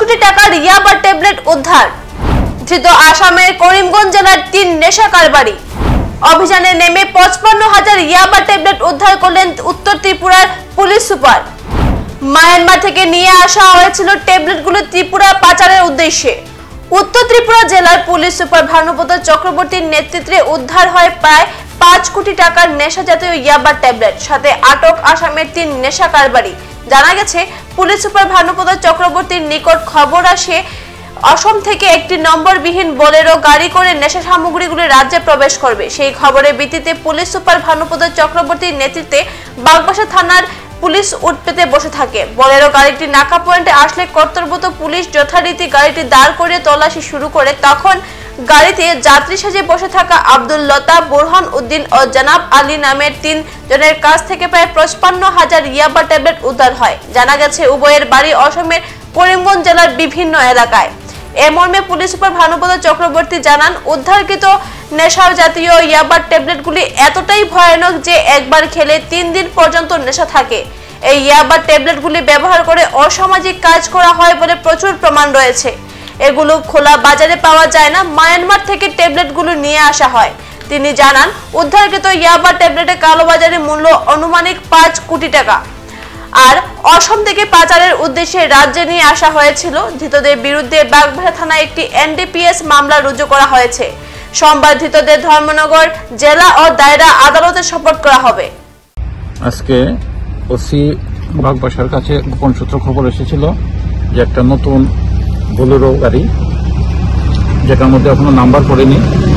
কোটি টাকার ইয়াবা ট্যাবলেট উদ্ধার। ধৃত আসামের করিমগঞ্জ জেলার 3 নেশা কারবারি। অভিযানে নেমে 55,000 ইয়াবা ট্যাবলেট উদ্ধার করলেন উত্তর ত্রিপুরার পুলিশ সুপার। মায়ানমার থেকে নিয়ে আসা হয়েছিল ট্যাবলেটগুলো ত্রিপুরা পাচারের উদ্দেশ্যে। উত্তর ত্রিপুরা জেলার পুলিশ সুপার ভানুপদ চক্রবর্তীর নেতৃত্বে উদ্ধার হয় প্রায় 5 কোটি টাকার নেশা জাতীয় ইয়াবা ট্যাবলেট, সাথে আটক আসামের 3 নেশা কারবারি। জানা গেছে, পুলিশ সুপার ভানুপদ চক্রবর্তীর নিকট খবর আসে অসম থেকে একটি নম্বরবিহীন বোলেরো গাড়ি করে নেশা সামগ্রীগুলি রাজ্যে প্রবেশ করবে। সেই খবরের ভিত্তিতে পুলিশ সুপার ভানুপদ চক্রবর্তীর নেতৃত্বে বাগবাসা থানার পুলিশ উঠপেতে বসে থাকে। বোলেরো গাড়িটি নাকা পয়েন্টে আসলে কর্তব্যরত পুলিশ যথারীতি গাড়িটি দাঁড় করিয়ে তল্লাশি শুরু করে। তখন গাড়িতে যাত্রী সাজে বসে থাকা আব্দুল লতা, বুরহান উদ্দিন ও জনাব আলী নামের 3 জনের কাছ থেকে প্রায় 55,000 ইয়াবা ট্যাবলেট উদ্ধার হয়। জানা গেছে, উভয়ের বাড়ি অসমের করিমগঞ্জ জেলার বিভিন্ন এলাকায়। এ মর্মে পুলিশ সুপার ভানুপদ চক্রবর্তী জানান, উদ্ধারকৃত নেশা জাতীয় ইয়াবা ট্যাবলেটগুলি এতটাই ভয়ানক যে একবার খেলে 3 দিন পর্যন্ত নেশা থাকে। এই ইয়াবা ট্যাবলেটগুলি ব্যবহার করে অসামাজিক কাজ করা হয় বলে প্রচুর প্রমাণ রয়েছে। এগুলো খোলা বাজারে পাওয়া যায় না, মায়ানমার থেকে ট্যাবলেটগুলো নিয়ে আসা হয়। তিনি জানান, উদ্ধারকৃত ইয়াবা ট্যাবলেটের কালোবাজারে মূল্য আনুমানিক 5 কোটি টাকা। আর অসম থেকে পাচারের উদ্দেশ্যে রাজ্যে নিয়ে আসা হয়েছিল। ধৃতদের বিরুদ্ধে বাগবাসা থানায় একটি NDPS মামলা রুজু করা হয়েছে। সোমবার ধৃতদের ধর্মনগর জেলা ও দায়রা আদালতে সোপর্দ করা হবে। আজকে ওসি বাগবাসার কাছে গোপন সূত্র খবর এসেছিল যে একটা নতুন বোলেরো গাড়ি, যেটার মধ্যে এখনো নাম্বার পড়েনি,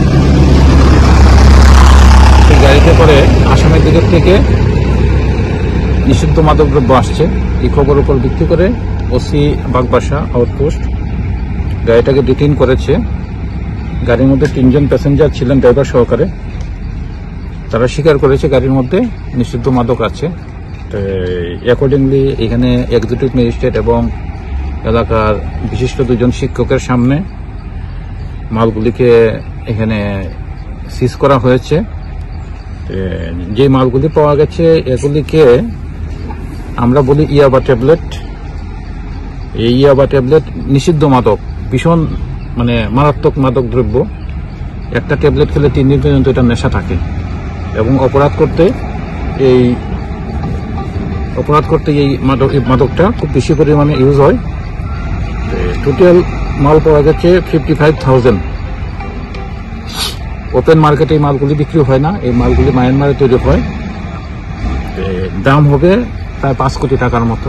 সেই গাড়িতে করে আসামের দিকের থেকে নিষিদ্ধ মাদকদ্রব্য আসছে। এই খবর উপর ভিত্তি করে ওসি বাগবাসা আউটপোস্ট গাড়িটাকে ডিটেইন করেছে। গাড়ির মধ্যে 3 জন প্যাসেঞ্জার ছিলেন, ড্রাইভার সহকারে। তারা স্বীকার করেছে গাড়ির মধ্যে নিষিদ্ধ মাদক আছে। অ্যাকর্ডিংলি এখানে এক্সিকিউটিভ ম্যাজিস্ট্রেট এবং এলাকার বিশিষ্ট 2 জন শিক্ষকের সামনে মালগুলিকে এখানে সিজ করা হয়েছে। যে মালগুলি পাওয়া গেছে এগুলিকে আমরা বলি ইয়াবা ট্যাবলেট। এই ইয়াবা ট্যাবলেট নিষিদ্ধ মাদক, ভীষণ মারাত্মক মাদক দ্রব্য। একটা ট্যাবলেট খেলে 3 দিন পর্যন্ত এটা নেশা থাকে এবং অপরাধ করতে এই মাদকটা খুব বেশি পরিমাণে ইউজ হয়। টোটাল মাল পাওয়া গেছে 55,000। ওপেন মার্কেটে এই মালগুলি বিক্রি হয় না, এই মালগুলি মায়ানমারে তৈরি হয়। দাম হবে প্রায় 5 কোটি টাকার মতো।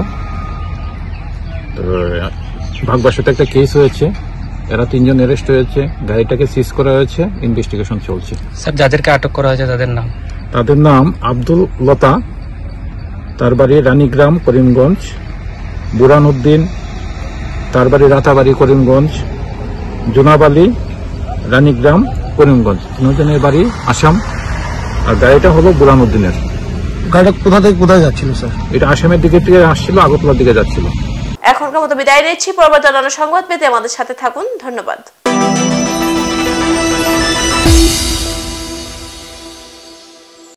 বাগবাসাতে একটা কেস হয়েছে, এরা 3 জন অ্যারেস্ট হয়েছে, গাড়িটাকে সিজ করা হয়েছে, ইনভেস্টিগেশন চলছে। স্যার, যাদেরকে আটক করা হয়েছে তাদের নাম আব্দুল লতা, তার বাড়ি রানীগ্রাম করিমগঞ্জ, বুরহান উদ্দিন, তার বাড়ি রাতাবাড়ি করিমগঞ্জ, জনাব আলী রানীগ্রাম করিমগঞ্জ। 3 জনের বাড়ি আসাম। আর গাড়িটা হলো বুরহান উদ্দিনের। গাড়িটা কোথা থেকে কোথায় যাচ্ছিল স্যার? এটা আসামের দিকে আসছিল, আগরতলার দিকে যাচ্ছিল। এখনকার মতো বিদায় নিচ্ছি। পরবর্তী অন্যান্য সংবাদ পেতে আমাদের সাথে থাকুন। ধন্যবাদ।